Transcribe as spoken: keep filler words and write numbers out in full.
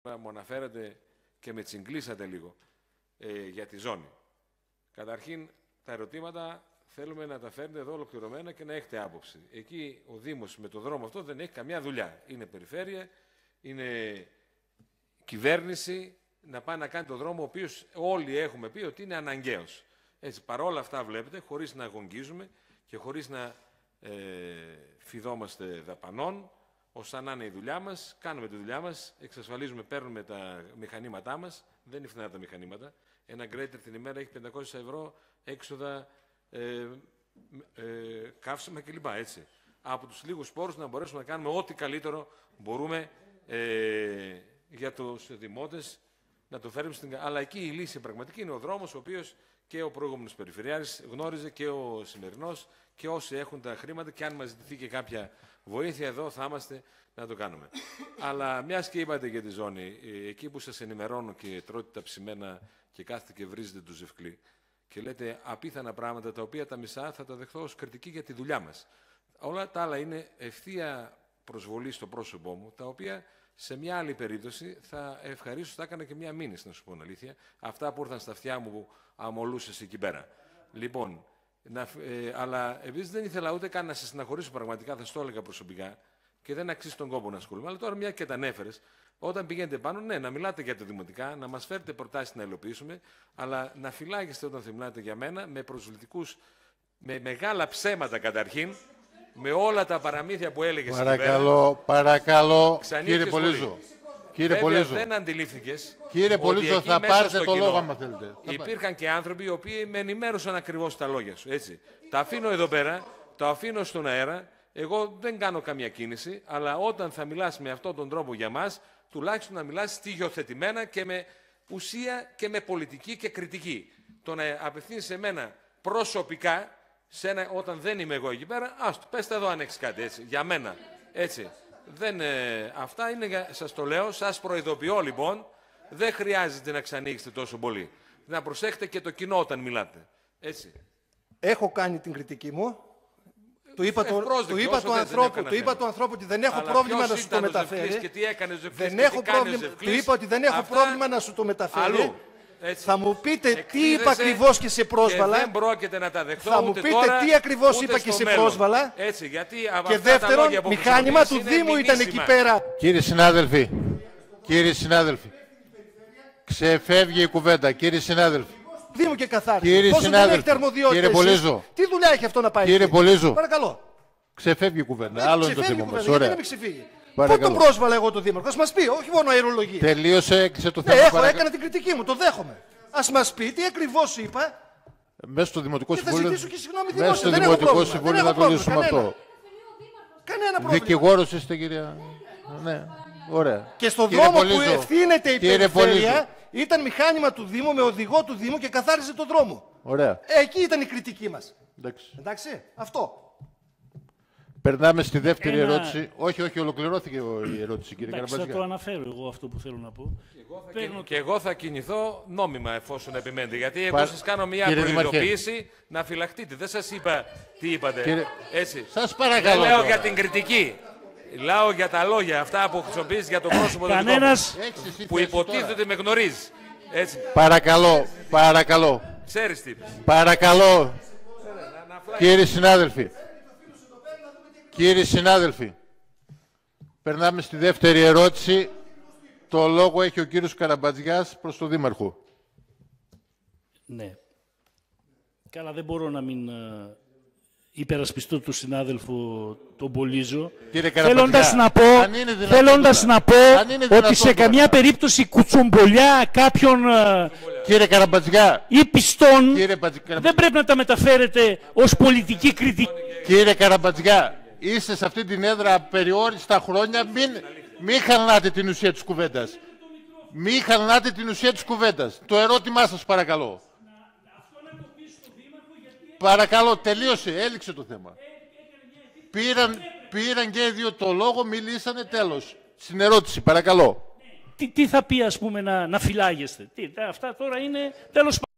μου αναφέρατε και με τσιγκλίσατε λίγο ε, για τη ζώνη. Καταρχήν, τα ερωτήματα θέλουμε να τα φέρνετε εδώ ολοκληρωμένα και να έχετε άποψη. Εκεί ο Δήμος με το δρόμο αυτό δεν έχει καμιά δουλειά. Είναι περιφέρεια, είναι κυβέρνηση, να πάει να κάνει το δρόμο ο οποίος όλοι έχουμε πει ότι είναι αναγκαίος. Έτσι, παρόλα αυτά βλέπετε, χωρίς να αγωνγίζουμε και χωρίς να ε, φιδόμαστε δαπανών, ώστε να είναι η δουλειά μας, κάνουμε τη δουλειά μας, εξασφαλίζουμε, παίρνουμε τα μηχανήματά μας, δεν είναι φθηνά τα μηχανήματα. Ένα γκρέιτερ την ημέρα έχει πεντακόσια ευρώ έξοδα, ε, ε, καύσιμα κλπ. Έτσι. Από τους λίγους πόρους να μπορέσουμε να κάνουμε ό,τι καλύτερο μπορούμε ε, για τους δημότες, να το φέρουμε στην... Αλλά εκεί η λύση πραγματική είναι ο δρόμος, ο οποίος και ο προηγούμενος περιφερειάρχης γνώριζε και ο σημερινός και όσοι έχουν τα χρήματα, και αν μας ζητηθεί και κάποια βοήθεια εδώ θα είμαστε να το κάνουμε. Αλλά μιας και είπατε για τη ζώνη, εκεί που σας ενημερώνω και τρώτε τα ψημένα και κάθετε και βρίζετε του ζευκλή και λέτε απίθανα πράγματα τα οποία τα μισά θα τα δεχθώ ως κριτική για τη δουλειά μας. Όλα τα άλλα είναι ευθεία προσβολή στο πρόσωπό μου, τα οποία σε μια άλλη περίπτωση θα ευχαρίστω, θα έκανα και μια μήνυση, να σου πω αλήθεια, αυτά που ήρθαν στα αυτιά μου που αμολούσες εκεί πέρα. Λοιπόν, να, ε, αλλά επίσης δεν ήθελα ούτε καν να σε συναχωρήσω πραγματικά, θα στο έλεγα προσωπικά και δεν αξίζει τον κόπο να ασχολούμαι. Αλλά τώρα, μια και τα ανέφερες, όταν πηγαίνετε πάνω, ναι, να μιλάτε για τα δημοτικά, να μας φέρετε προτάσεις να υλοποιήσουμε, αλλά να φυλάγεστε όταν θα μιλάτε για μένα με προσβλητικούς, με μεγάλα ψέματα καταρχήν, με όλα τα παραμύθια που έλεγες. Παρακαλώ, παρακαλώ, κύριε Πολύζο. Κύριε Πολύζο, δεν αντιλήφθηκες. Κύριε Πολύζο, θα πάρετε το λόγο άμα θέλετε. Υπήρχαν και άνθρωποι οι οποίοι με ενημέρωσαν ακριβώς τα λόγια σου. Έτσι. Τα αφήνω εδώ πέρα, τα αφήνω στον αέρα. Εγώ δεν κάνω καμία κίνηση, αλλά όταν θα μιλάς με αυτόν τον τρόπο για μας, τουλάχιστον να μιλάς στοιχειοθετημένα και με ουσία και με πολιτική και κριτική. Το να απευθύνεις σε μένα προσωπικά, σε ένα, όταν δεν είμαι εγώ εκεί πέρα, άστο, πέστε εδώ αν έχεις κάτι, έτσι, για μένα. Έτσι. Δεν, ε, αυτά είναι, για, σας το λέω, σας προειδοποιώ λοιπόν, δεν χρειάζεται να ξανοίξετε τόσο πολύ. Να προσέχετε και το κοινό όταν μιλάτε. Έτσι. Έχω κάνει την κριτική μου. Του είπα, το, του είπα του ανθρώπου, του είπα του ανθρώπου ότι δεν έχω Αλλά πρόβλημα να σου το μεταφέρει. Και τι έκανε, δεν έχω πρόβλημα, του είπα ότι δεν έχω αυτά... πρόβλημα να σου το μεταφέρει. Αλλού. Έτσι. Θα μου πείτε Εκδίδεσαι τι είπα ακριβώς και σε πρόσβαλα. Και δεν πρόκειται να τα δεχτώ. Θα μου πείτε τώρα, τι ακριβώς είπα και σε μέλλον. πρόσβαλα. Έτσι, γιατί και δεύτερον, μηχάνημα του Δήμου ήταν εκεί πέρα. Κύριοι συνάδελφοι, κύριοι συνάδελφοι, ξεφεύγει η κουβέντα. Κύριοι συνάδελφοι. Δήμου και καθάριση. Κύριοι Πόσο συνάδελφοι, δεν έχετε κύριε Πολύζο. Τι δουλειά έχει αυτό να πάει. Κύριε Πολύζο. Παρακαλώ. Ξεφεύγει η κουβέντα. Άλλο είναι το Δήμο μας. Ωραία. Δεν με ξεφύγει. Πού τον πρόσβαλα εγώ τον Δήμαρχο. Ας μας πει, όχι μόνο αερολογία. Τελείωσε, έκλεισε το θέμα. Ναι, έχω, έκανα την κριτική μου, το δέχομαι. Ας μας πει τι ακριβώς είπα. Μέσα στο Δημοτικό Συμβούλιο. Και θα ζητήσω και συγγνώμη μέσα στο Δημοτικό Συμβούλιο θα το λύσουμε αυτό. Κανένα πρόβλημα. Δικηγόρος είστε, κυρία. Ναι, ωραία. Και στον δρόμο που ευθύνεται η περιφέρεια ήταν μηχάνημα του Δήμου με οδηγό του Δήμου και καθάριζε τον δρόμο. Ωραία. Εκεί ήταν η κριτική μας. Εντάξει. Εντάξει, αυτό. Περνάμε στη δεύτερη Ένα... ερώτηση. Όχι, όχι, ολοκληρώθηκε η ερώτηση, κύριε Καραμπατζιά. Θα το αναφέρω εγώ αυτό που θέλω να πω. Και εγώ θα, Παίρνω... και εγώ θα κινηθώ νόμιμα εφόσον επιμένετε. Γιατί εγώ Πα... σας κάνω μια προειδοποίηση να φυλαχτείτε. Δεν σας είπα τι είπατε. Κύριε... Έτσι. Σας παρακαλώ. Δεν λέω για την κριτική. Λέω για τα λόγια αυτά που χρησιμοποιείς για το πρόσωπο του Κανένας... που υποτίθεται ότι με γνωρίζει. Έτσι. Παρακαλώ, παρακαλώ. Ξέρεις τι είπες. Παρακαλώ. Κύριοι συνάδελφοι. Κύριοι συνάδελφοι, περνάμε στη δεύτερη ερώτηση. Το λόγο έχει ο κύριος Καραμπατζιάς προς τον Δήμαρχο. Ναι. Καλά, δεν μπορώ να μην uh, υπερασπιστώ του συνάδελφου τον Πολύζο. Θέλοντας να πω, θέλοντας να πω ότι σε καμιά περίπτωση κουτσομπολιά κάποιων uh, κύριε Καραμπατζιά ή πιστών κύριε Πατζικά... δεν πρέπει να τα μεταφέρετε ως πολιτική κριτική. Κύριε Καραμπατζιά, είστε σε αυτή την έδρα περιόριστα χρόνια, μην, μην χαλνάτε την ουσία της κουβέντας. Μην χαλνάτε την ουσία της κουβέντας. Το ερώτημά σας παρακαλώ. Παρακαλώ, τελείωσε, έληξε το θέμα. Πήραν, πήραν και οι δύο το λόγο, μιλήσανε, τέλος. Στην ερώτηση, παρακαλώ. Τι, τι θα πει, ας πούμε, να, να φυλάγεστε. Τι, αυτά τώρα είναι τέλος πάντων.